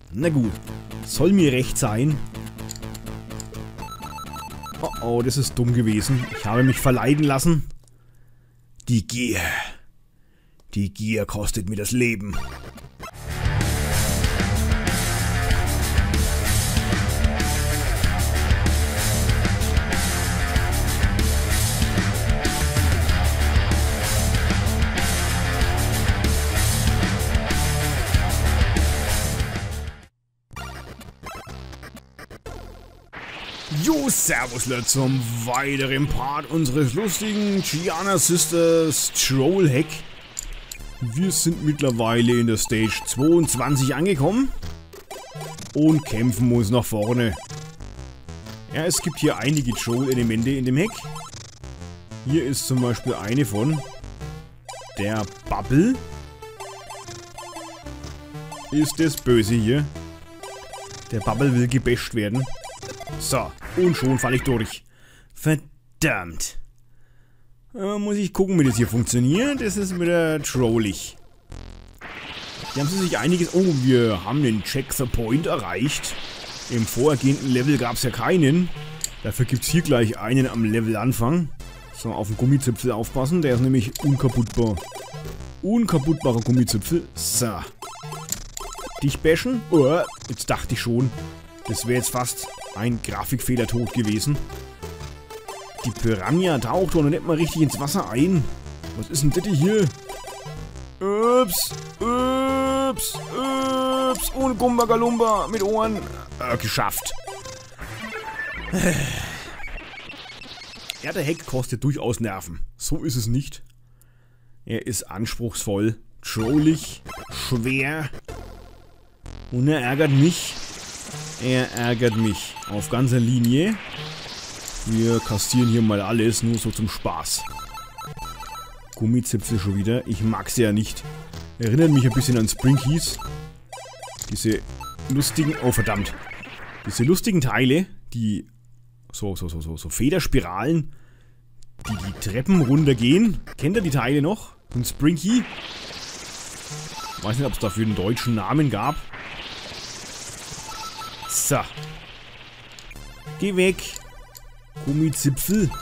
Na gut. Soll mir recht sein. Oh oh, das ist dumm gewesen. Ich habe mich verleiten lassen. Die Gier. Die Gier kostet mir das Leben. Jo, servus Leute zum weiteren Part unseres lustigen Giana Sisters Troll Hack. Wir sind mittlerweile in der Stage 22 angekommen und kämpfen uns nach vorne. Ja, es gibt hier einige Troll-Elemente in dem Hack. Hier ist zum Beispiel eine von der Bubble. Ist das Böse hier. Der Bubble will gebasht werden. So, und schon falle ich durch. Verdammt. Muss ich gucken, wie das hier funktioniert. Das ist wieder trollig. Hier haben sie sich einiges... Oh, wir haben den Check the Point erreicht. Im vorhergehenden Level gab es ja keinen. Dafür gibt es hier gleich einen am Levelanfang. So, auf den Gummizipfel aufpassen. Der ist nämlich unkaputtbar. Unkaputtbarer Gummizipfel. So. Dich bashen? Oh, jetzt dachte ich schon. Das wäre jetzt fast ein Grafikfehler tot gewesen. Die Piranha taucht doch noch nicht mal richtig ins Wasser ein. Was ist denn das hier? Ups, ups, ups. Und Gumba Galumba mit Ohren. Geschafft. Ja, der Hack kostet durchaus Nerven. So ist es nicht. Er ist anspruchsvoll, trollig, schwer. Und er ärgert mich. Er ärgert mich auf ganzer Linie. Wir kastieren hier mal alles, nur so zum Spaß. Gummizipfel schon wieder. Ich mag sie ja nicht. Erinnert mich ein bisschen an Sprinkies. Diese lustigen... Oh, verdammt. Diese lustigen Teile, die... So Federspiralen, die die Treppen runtergehen. Kennt ihr die Teile noch? Ein Sprinky? Weiß nicht, ob es dafür einen deutschen Namen gab. So. Geh weg. Gummizipfel.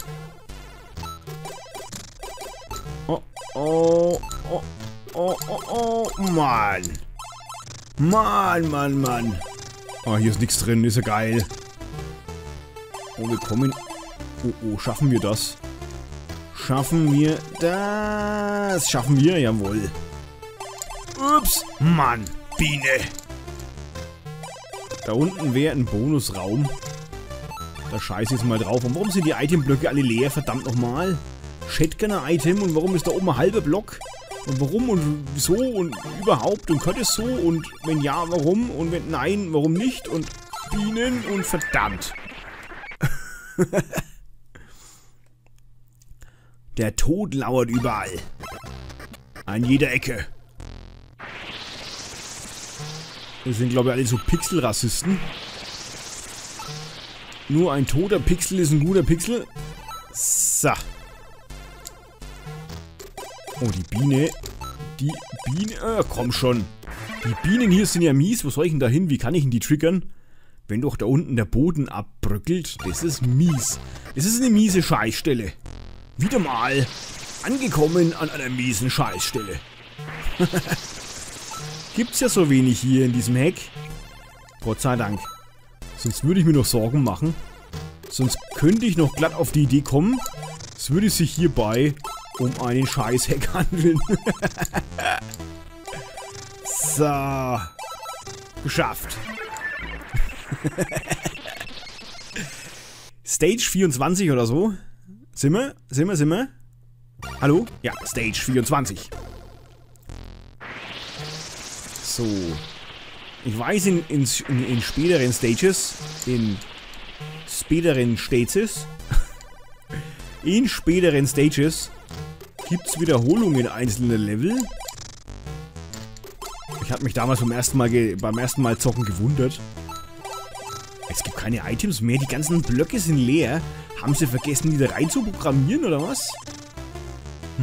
Oh, oh, oh, oh, oh, oh, Mann. Mann. Oh, hier ist nichts drin, ist ja geil. Oh, wir kommen... Oh, schaffen wir das? Schaffen wir das? Schaffen wir, jawohl. Ups, Mann, Biene. Da unten wäre ein Bonusraum. Da scheiße ich jetzt mal drauf. Und warum sind die Itemblöcke alle leer? Verdammt nochmal. Shotgunner-Item. Und warum ist da oben ein halber Block? Und warum und wieso und überhaupt? Und könnte es so? Und wenn ja, warum? Und wenn nein, warum nicht? Und Bienen und verdammt. Der Tod lauert überall. An jeder Ecke. Wir sind, glaube ich, alle so Pixelrassisten. Nur ein toter Pixel ist ein guter Pixel. So. Oh, die Biene. Die Biene. Komm schon. Die Bienen hier sind ja mies. Wo soll ich denn da hin? Wie kann ich denn die triggern? Wenn doch da unten der Boden abbröckelt. Das ist mies. Das ist eine miese Scheißstelle. Wieder mal angekommen an einer miesen Scheißstelle. Gibt's ja so wenig hier in diesem Hack. Gott sei Dank. Sonst würde ich mir noch Sorgen machen. Sonst könnte ich noch glatt auf die Idee kommen. Es würde sich hierbei um einen Scheiß-Hack handeln. So. Geschafft. Stage 24 oder so. Sind wir? Hallo? Ja, Stage 24. So. Ich weiß, in späteren Stages, in späteren Stages gibt es Wiederholungen einzelner Level. Ich habe mich damals beim ersten Mal zocken gewundert. Es gibt keine Items mehr, die ganzen Blöcke sind leer. Haben sie vergessen, die da rein zu programmieren, oder was?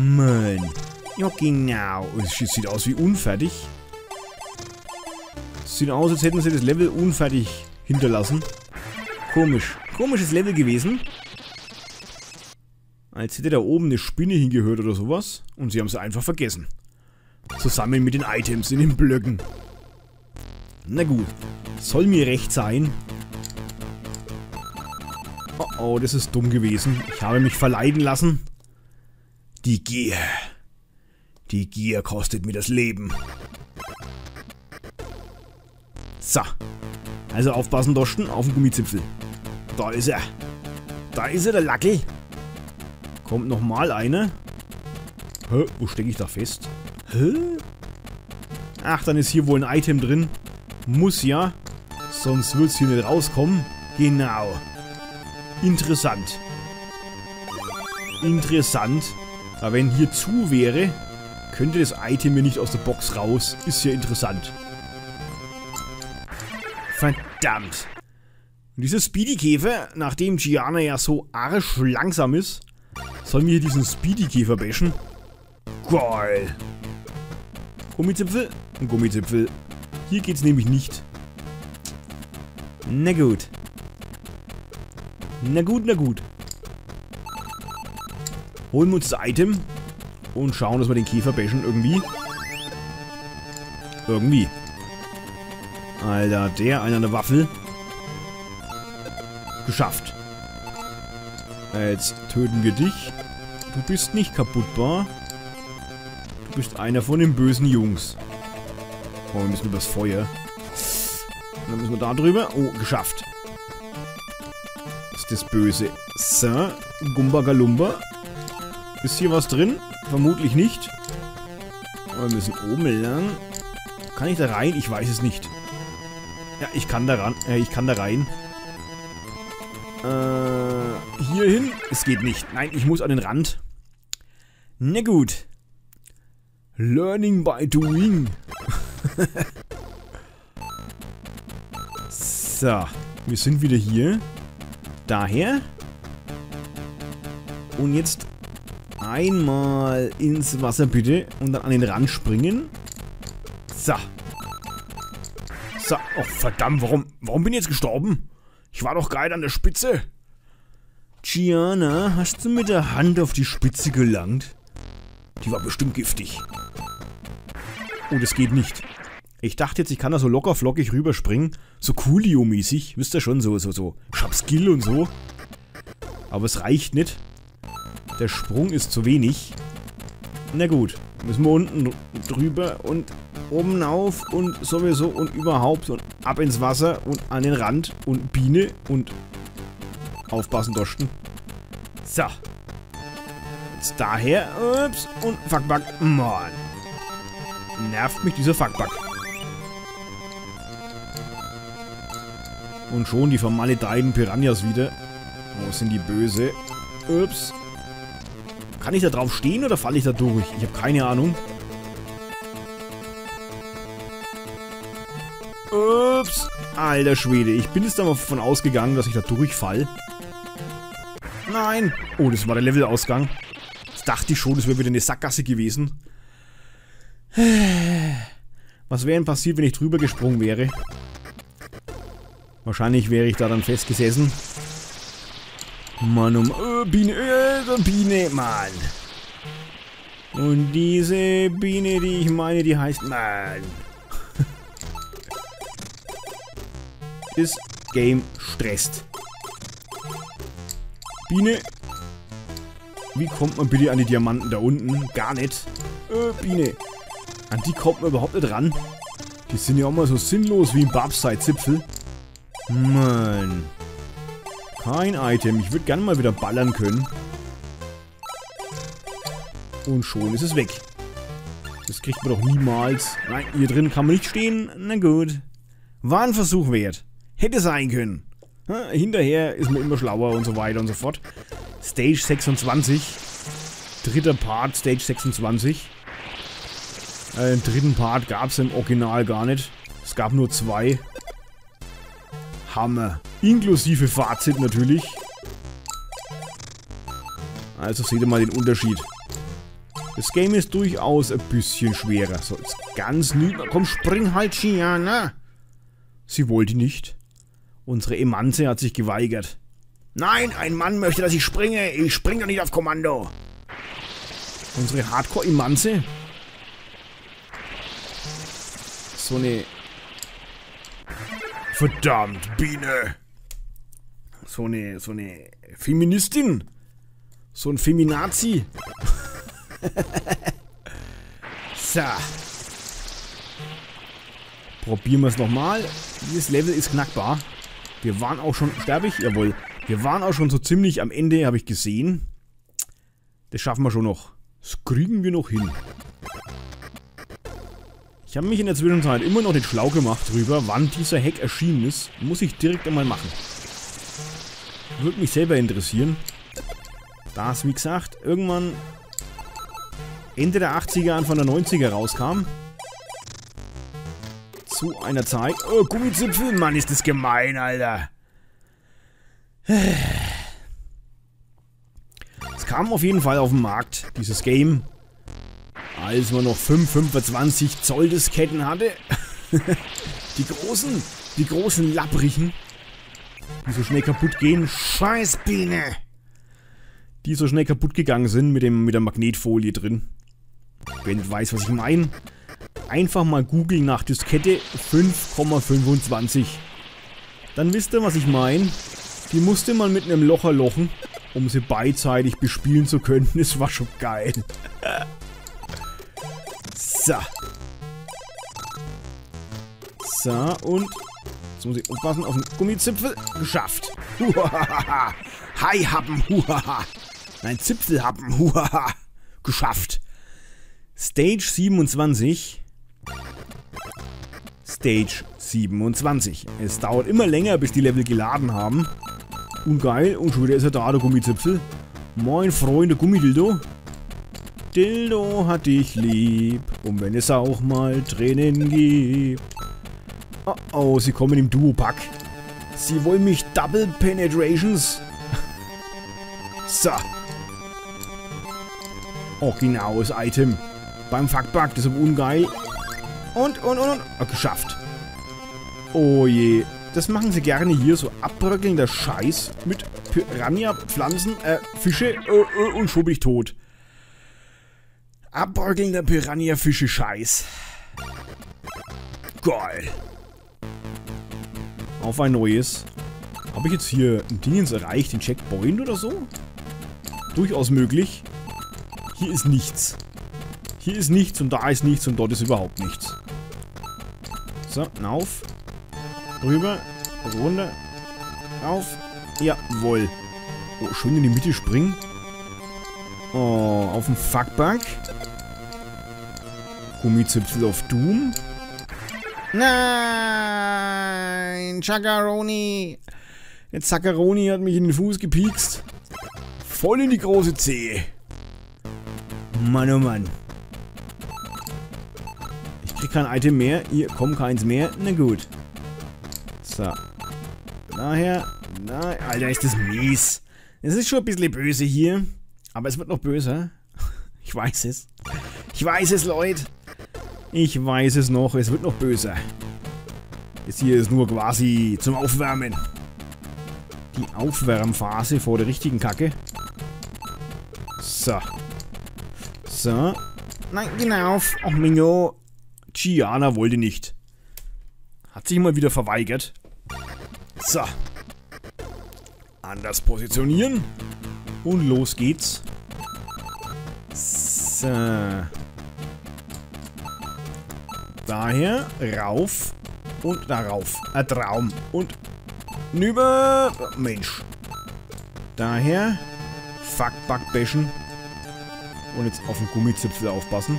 Mann. Ja, genau. Es sieht aus wie unfertig. Sieht aus, als hätten sie das Level unfertig hinterlassen. Komisch. Komisches Level gewesen. Als hätte da oben eine Spinne hingehört oder sowas. Und sie haben sie einfach vergessen. Zusammen mit den Items in den Blöcken. Na gut. Soll mir recht sein. Oh oh, das ist dumm gewesen. Ich habe mich verleiten lassen. Die Gier. Die Gier kostet mir das Leben. So. Also aufpassen, Dosten, auf den Gummizipfel. Da ist er. Da ist er, der Lackel. Kommt nochmal eine. Hä? Wo stecke ich da fest? Hä? Ach, dann ist hier wohl ein Item drin. Muss ja. Sonst wird es hier nicht rauskommen. Genau. Interessant. Interessant. Aber wenn hier zu wäre, könnte das Item mir nicht aus der Box raus. Ist ja interessant. Verdammt. Und dieser Speedy-Käfer, nachdem Gianna ja so arsch langsam ist, sollen wir hier diesen Speedy-Käfer bashen? Geil. Gummizipfel? Ein Gummizipfel. Hier geht's nämlich nicht. Na gut. Na gut, na gut. Holen wir uns das Item und schauen, dass wir den Käfer bashen irgendwie. Irgendwie. Alter, der einer eine Waffel. Geschafft. Jetzt töten wir dich. Du bist nicht kaputtbar. Du bist einer von den bösen Jungs. Oh, wir müssen übers Feuer. Und dann müssen wir da drüber. Oh, geschafft. Ist das böse. So, Gumba Galumba. Ist hier was drin? Vermutlich nicht. Aber wir müssen oben lang. Kann ich da rein? Ich weiß es nicht. Ja, ich kann da ran. Ich kann da rein. Hier hin? Es geht nicht. Nein, ich muss an den Rand. Na gut. Learning by doing. So, wir sind wieder hier. Daher. Und jetzt einmal ins Wasser bitte und dann an den Rand springen. So. So, oh verdammt, warum bin ich jetzt gestorben? Ich war doch gerade an der Spitze. Gianna, hast du mit der Hand auf die Spitze gelangt? Die war bestimmt giftig. Oh, das geht nicht. Ich dachte jetzt, ich kann da so locker flockig rüberspringen. So Coolio-mäßig. Wisst ihr schon, so. Ich hab Skill und so. Aber es reicht nicht. Der Sprung ist zu wenig. Na gut. Müssen wir unten drüber und oben auf und sowieso und überhaupt und ab ins Wasser und an den Rand und Biene und aufpassen, Dosten. So. Jetzt daher. Ups. Und Fuckbug. Mann. Nervt mich dieser Fuckbug. Und schon die vermaledeiten Piranhas wieder. Wo sind die böse? Ups. Kann ich da drauf stehen oder falle ich da durch? Ich habe keine Ahnung. Ups. Alter Schwede. Ich bin jetzt da mal davon ausgegangen, dass ich da durchfall. Nein. Oh, das war der Levelausgang. Das dachte ich schon, das wäre wieder eine Sackgasse gewesen. Was wäre denn passiert, wenn ich drüber gesprungen wäre? Wahrscheinlich wäre ich da dann festgesessen. Mann, Biene, Biene, Mann. Und diese Biene, die ich meine, die heißt Mann. Das Game stresst. Biene. Wie kommt man bitte an die Diamanten da unten? Gar nicht. Biene. An die kommt man überhaupt nicht ran. Die sind ja auch mal so sinnlos wie ein Babside-Zipfel. Mann. Kein Item. Ich würde gerne mal wieder ballern können. Und schon ist es weg. Das kriegt man doch niemals. Nein, hier drin kann man nicht stehen. Na gut. War ein Versuch wert. Hätte sein können. Hinterher ist man immer schlauer und so weiter und so fort. Stage 26. Dritter Part, Stage 26. Den dritten Part gab es im Original gar nicht. Es gab nur 2. Hammer. Inklusive Fazit natürlich. Also seht ihr mal den Unterschied. Das Game ist durchaus ein bisschen schwerer. So, jetzt ganz nieder. Komm, spring halt, Gianna. Sie wollte nicht. Unsere Emanze hat sich geweigert. Nein, ein Mann möchte, dass ich springe. Ich springe doch nicht auf Kommando. Unsere Hardcore-Emanze. So eine... Verdammt, Biene. So eine Feministin. So ein Feminazi. So. Probieren wir es nochmal. Dieses Level ist knackbar. Wir waren auch schon... Sterbe ich? Jawohl. Wir waren auch schon so ziemlich am Ende, habe ich gesehen. Das schaffen wir schon noch. Das kriegen wir noch hin. Ich habe mich in der Zwischenzeit immer noch nicht schlau gemacht drüber, wann dieser Hack erschienen ist. Muss ich direkt einmal machen. Würde mich selber interessieren. Da es, wie gesagt, irgendwann Ende der 80er, Anfang der 90er rauskam. Zu einer Zeit... Oh, Gummizipfel, Mann, ist das gemein, Alter. Es kam auf jeden Fall auf den Markt, dieses Game, als man noch 25 Zoll Disketten hatte. die großen Lapprichen, die so schnell kaputt gehen. Scheiß Biene! Die so schnell kaputt gegangen sind mit der Magnetfolie drin. Wer nicht weiß, was ich meine, einfach mal googeln nach Diskette 5,25. Dann wisst ihr, was ich meine. Die musste man mit einem Locher lochen, um sie beidseitig bespielen zu können. Das war schon geil. So. So, und jetzt muss ich aufpassen auf den Gummizipfel. Geschafft. Huhaha. Haihappen. Huhaha. Nein, Zipfelhappen. Huhaha. Geschafft. Stage 27. Stage 27. Es dauert immer länger, bis die Level geladen haben. Und geil, und schon wieder ist er da, der Gummizipfel. Moin Freunde, Gummidildo. Dildo hat dich lieb. Und wenn es auch mal Tränen gibt. Oh oh, sie kommen im Duo-Pack. Sie wollen mich Double Penetrations. So. Originales Item. Beim Fuckbug, das ist aber ungeil. Und. Oh, geschafft. Oh je. Das machen sie gerne hier, so abbröckelnder Scheiß mit Piranha, Pflanzen, Fische und schon bin ich tot. Abbröckelnder Piranha-Fische-Scheiß. Geil. Auf ein neues. Habe ich jetzt hier ein Dingens erreicht, den Checkpoint oder so? Durchaus möglich. Hier ist nichts. Hier ist nichts und da ist nichts und dort ist überhaupt nichts. So, auf. Rüber, runter, auf, jawohl. Oh, schön in die Mitte springen. Oh, auf den Fuckbug. Gummizipfel auf Doom. Nein, Chakaroni. Der Zackaroni hat mich in den Fuß gepiekst. Voll in die große Zehe. Mann, oh Mann. Ich krieg kein Item mehr. Hier kommt keins mehr. Na gut. So. Daher. Nein, Alter, ist das mies. Es ist schon ein bisschen böse hier. Aber es wird noch böser. Ich weiß es. Ich weiß es, Leute. Ich weiß es noch. Es wird noch böser. Jetzt hier ist nur quasi zum Aufwärmen. Die Aufwärmphase vor der richtigen Kacke. So. So. Nein, genau. Ach, Mignon. Gianna wollte nicht. Hat sich mal wieder verweigert. So. Anders positionieren. Und los geht's. So. Daher rauf und darauf. Ein Traum. Und nüber. Mensch. Daher Fuckbug bashen. Und jetzt auf den Gummizipfel aufpassen.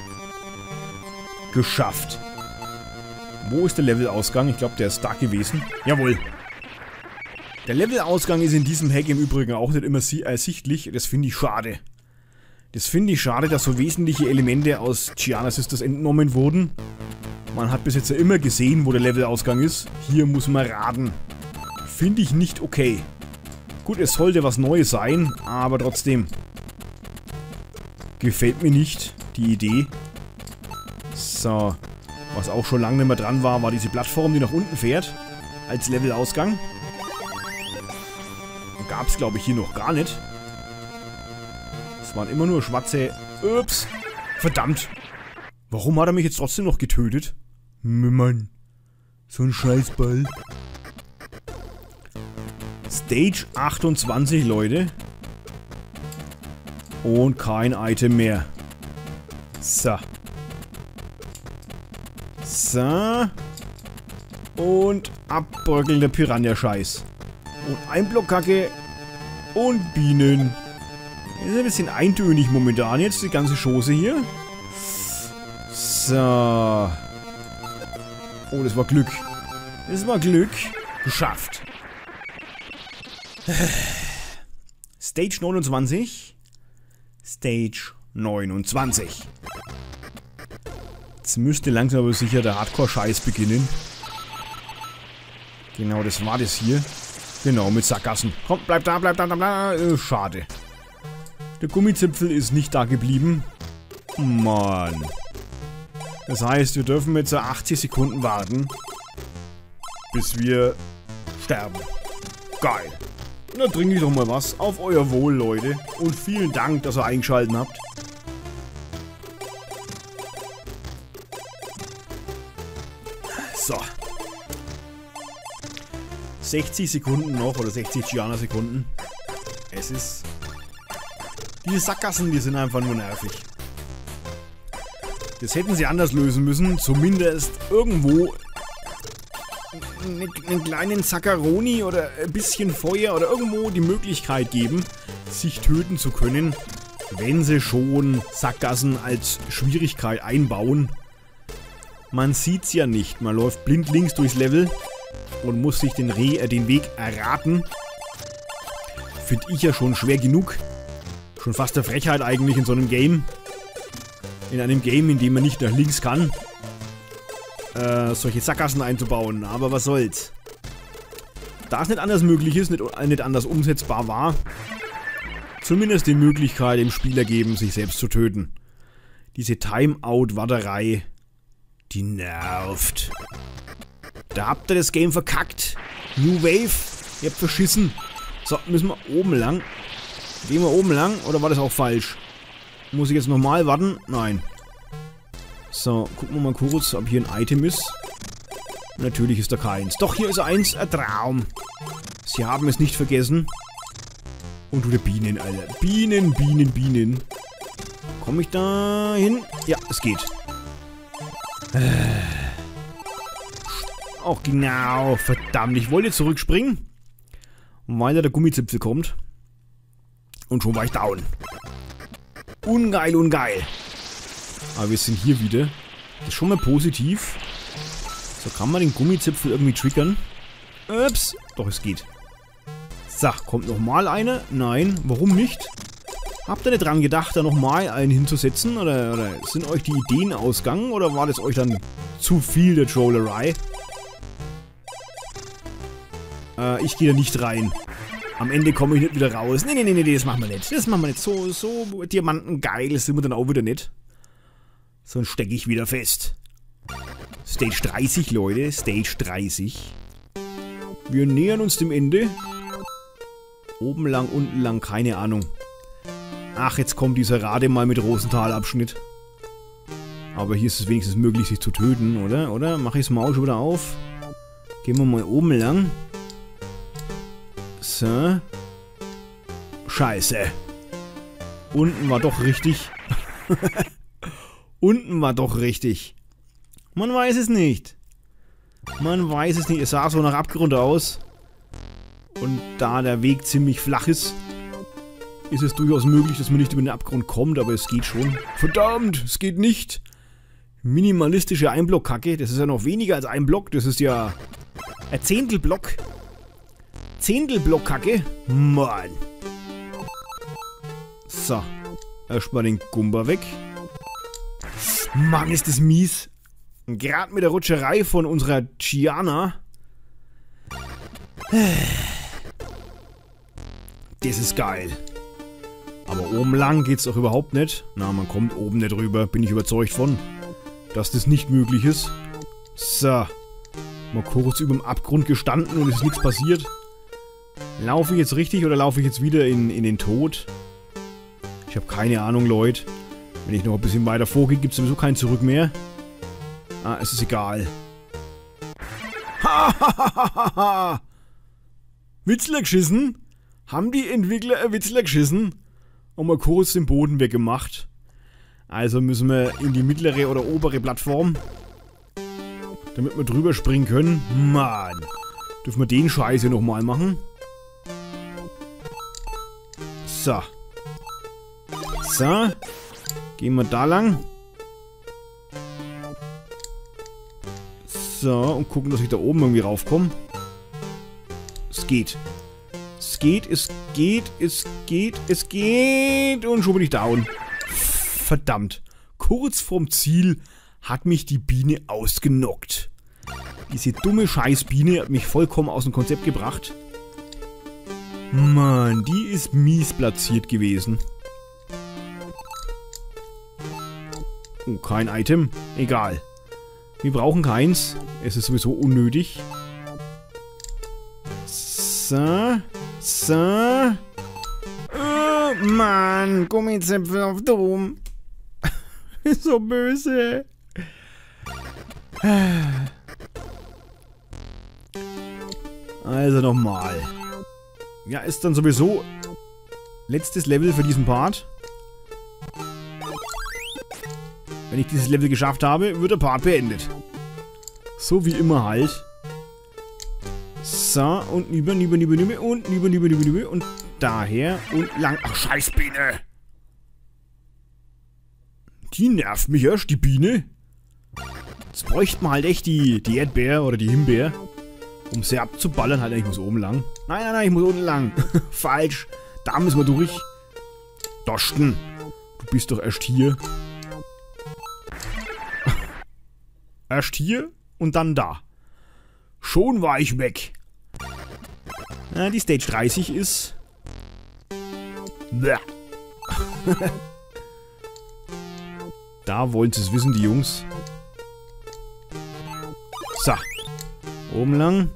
Geschafft. Wo ist der Levelausgang? Ich glaube, der ist da gewesen. Jawohl. Der Levelausgang ist in diesem Hack im Übrigen auch nicht immer ersichtlich. Das finde ich schade. Das finde ich schade, dass so wesentliche Elemente aus Giana Sisters entnommen wurden. Man hat bis jetzt ja immer gesehen, wo der Levelausgang ist. Hier muss man raten. Finde ich nicht okay. Gut, es sollte was Neues sein, aber trotzdem. Gefällt mir nicht, die Idee. So. Was auch schon lange nicht mehr dran war, war diese Plattform, die nach unten fährt. Als Levelausgang. Gab es, glaube ich, hier noch gar nicht. Es waren immer nur schwarze... Ups. Verdammt. Warum hat er mich jetzt trotzdem noch getötet? Mann. So ein Scheißball. Stage 28, Leute. Und kein Item mehr. So. So. Und abbröckelnde Piranha-Scheiß. Und Einblockkacke. Und Bienen. Das ist ein bisschen eintönig momentan jetzt, die ganze Chose hier. So. Oh, das war Glück. Das war Glück. Geschafft. Stage 29. Stage 29. Jetzt müsste langsam aber sicher der Hardcore-Scheiß beginnen. Genau, das war das hier. Genau, mit Sackgassen. Komm, bleib da, bleib da, bleib da. Schade. Der Gummizipfel ist nicht da geblieben. Mann. Das heißt, wir dürfen jetzt 80 Sekunden warten, bis wir sterben. Geil. Na, trinke ich doch mal was. Auf euer Wohl, Leute. Und vielen Dank, dass ihr eingeschaltet habt. So. 60 Sekunden noch, oder 60 Gianna-Sekunden. Es ist... Diese Sackgassen, die sind einfach nur nervig. Das hätten sie anders lösen müssen. Zumindest irgendwo einen kleinen Zaccaroni oder ein bisschen Feuer oder irgendwo die Möglichkeit geben, sich töten zu können, wenn sie schon Sackgassen als Schwierigkeit einbauen. Man sieht's ja nicht. Man läuft blindlings durchs Level und muss sich den Weg erraten. Finde ich ja schon schwer genug. Schon fast eine Frechheit eigentlich in so einem Game. In einem Game, in dem man nicht nach links kann. Solche Sackgassen einzubauen. Aber was soll's. Da es nicht anders möglich ist, nicht anders umsetzbar war, zumindest die Möglichkeit dem Spieler geben, sich selbst zu töten. Diese Timeout-Warterei, die nervt. Da habt ihr das Game verkackt. New Wave, ihr habt verschissen. So, müssen wir oben lang. Gehen wir oben lang, oder war das auch falsch? Muss ich jetzt nochmal warten? Nein. So, gucken wir mal kurz, ob hier ein Item ist. Natürlich ist da keins. Doch, hier ist eins. Ein Traum. Sie haben es nicht vergessen. Und du, der Bienen, Alter. Bienen, Bienen, Bienen. Komme ich da hin? Ja, es geht. Auch genau. Verdammt, ich wollte zurückspringen. Weil da der Gummizipfel kommt. Und schon war ich down. Ungeil, ungeil. Aber wir sind hier wieder. Das ist schon mal positiv. So, kann man den Gummizipfel irgendwie triggern? Ups. Doch, es geht. So, kommt nochmal eine? Nein, warum nicht? Habt ihr nicht dran gedacht, da nochmal einen hinzusetzen? Oder sind euch die Ideen ausgegangen? Oder war das euch dann zu viel der Trollerei? Ich gehe da nicht rein. Am Ende komme ich nicht wieder raus. Nee, das machen wir nicht. Das machen wir nicht. So diamantengeil sind wir dann auch wieder nicht. Sonst stecke ich wieder fest. Stage 30, Leute. Stage 30. Wir nähern uns dem Ende. Oben lang, unten lang, keine Ahnung. Ach, jetzt kommt dieser Rademal mit Rosenthal-Abschnitt. Aber hier ist es wenigstens möglich, sich zu töten, oder? Oder? Mache ich das Maul schon wieder auf? Gehen wir mal oben lang. So. Scheiße. Unten war doch richtig. Unten war doch richtig. Man weiß es nicht. Man weiß es nicht. Es sah so nach Abgrund aus. Und da der Weg ziemlich flach ist, ist es durchaus möglich, dass man nicht über den Abgrund kommt, aber es geht schon. Verdammt, es geht nicht. Minimalistische Einblockkacke. Das ist ja noch weniger als ein Block. Das ist ja ein Zehntelblock. Zehntelblockkacke. Mann. So. Erstmal den Gumba weg. Mann, ist das mies. Gerade mit der Rutscherei von unserer Gianna. Das ist geil. Aber oben lang geht's doch überhaupt nicht. Na, man kommt oben nicht rüber. Bin ich überzeugt von. Dass das nicht möglich ist. So. Mal kurz über dem Abgrund gestanden und es ist nichts passiert. Laufe ich jetzt richtig oder laufe ich jetzt wieder in den Tod? Ich habe keine Ahnung, Leute. Wenn ich noch ein bisschen weiter vorgehe, gibt es sowieso kein Zurück mehr. Ah, es ist egal. Hahaha! Witzler geschissen? Haben die Entwickler ein Witzler geschissen? Und mal kurz den Boden weggemacht. Also müssen wir in die mittlere oder obere Plattform. Damit wir drüber springen können. Mann. Dürfen wir den Scheiß hier nochmal machen? So. So. Gehen wir da lang. So, und gucken, dass ich da oben irgendwie raufkomme. Es geht. Es geht, es geht, es geht, es geht. Und schon bin ich down. Verdammt. Kurz vorm Ziel hat mich die Biene ausgenockt. Diese dumme Scheißbiene hat mich vollkommen aus dem Konzept gebracht. Mann, die ist mies platziert gewesen. Oh, kein Item. Egal. Wir brauchen keins. Es ist sowieso unnötig. So. So. Oh, Mann. Gummizäpfel auf Dom. Ist so böse. Also nochmal. Ja, ist dann sowieso letztes Level für diesen Part. Wenn ich dieses Level geschafft habe, wird der Part beendet. So wie immer halt. So, und über und über und daher und lang. Ach, scheiß Biene! Die nervt mich erst, die Biene. Jetzt bräuchte man halt echt die Erdbeer oder die Himbeer, um sie abzuballern. Halt, ich muss oben lang. Nein, nein, nein, ich muss unten lang. Falsch. Da müssen wir durch. Dorsten, du bist doch erst hier. Erst hier und dann da. Schon war ich weg. Ja, die Stage 30 ist... Da wollen sie es wissen, die Jungs. So. Oben lang.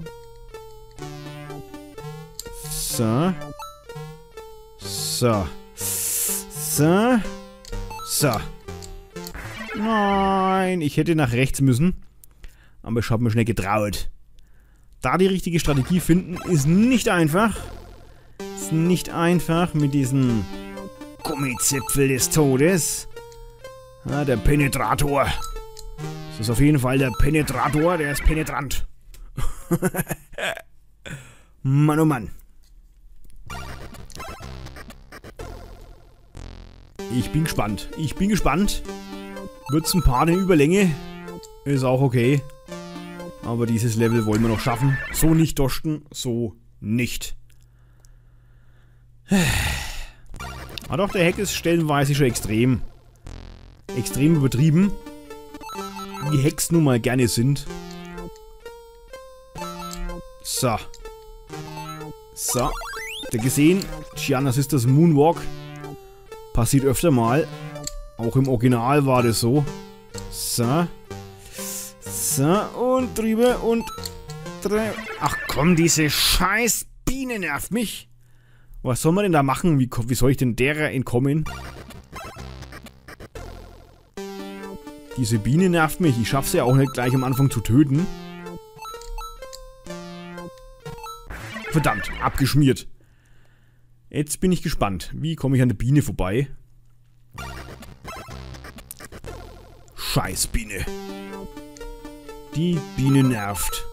So. So. So. So. Nein, ich hätte nach rechts müssen. Aber ich habe mir schnell getraut. Da die richtige Strategie finden, ist nicht einfach. Ist nicht einfach mit diesem Gummizipfel des Todes. Ah, der Penetrator. Das ist auf jeden Fall der Penetrator, der ist penetrant. Mann, oh Mann. Ich bin gespannt. Ich bin gespannt. Wird's ein paar in Überlänge? Ist auch okay. Aber dieses Level wollen wir noch schaffen. So nicht, Dorsten. So nicht. Aber doch, der Hack ist stellenweise schon extrem. Extrem übertrieben. Wie Hacks nun mal gerne sind. So. So. Habt ihr gesehen? Gianna Sisters Moonwalk. Passiert öfter mal. Auch im Original war das so. So. So, und drüber und... Ach komm, diese scheiß Biene nervt mich. Was soll man denn da machen? Wie soll ich denn derer entkommen? Diese Biene nervt mich. Ich schaff's ja auch nicht gleich am Anfang zu töten. Verdammt, abgeschmiert. Jetzt bin ich gespannt. Wie komme ich an der Biene vorbei? Scheiß Biene. Die Biene nervt.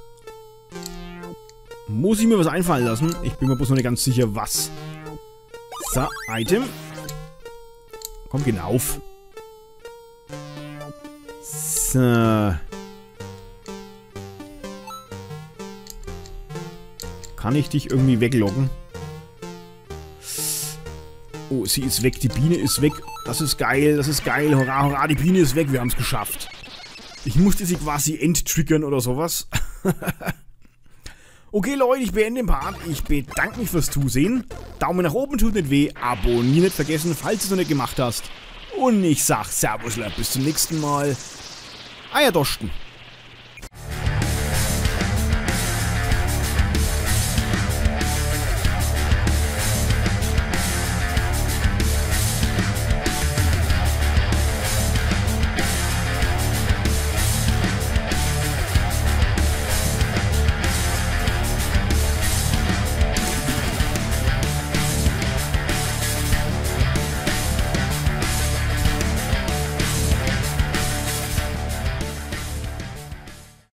Muss ich mir was einfallen lassen? Ich bin mir bloß noch nicht ganz sicher, was. So, Item. Komm, geh auf. So. Kann ich dich irgendwie weglocken? Oh, sie ist weg. Die Biene ist weg. Das ist geil. Das ist geil. Hurra, hurra. Die Biene ist weg. Wir haben es geschafft. Ich musste sie quasi enttriggern oder sowas. Okay, Leute, ich beende den Part. Ich bedanke mich fürs Zusehen. Daumen nach oben tut nicht weh. Abonnieren nicht vergessen, falls du es noch nicht gemacht hast. Und ich sag Servus, bis zum nächsten Mal. Euer Dorsten.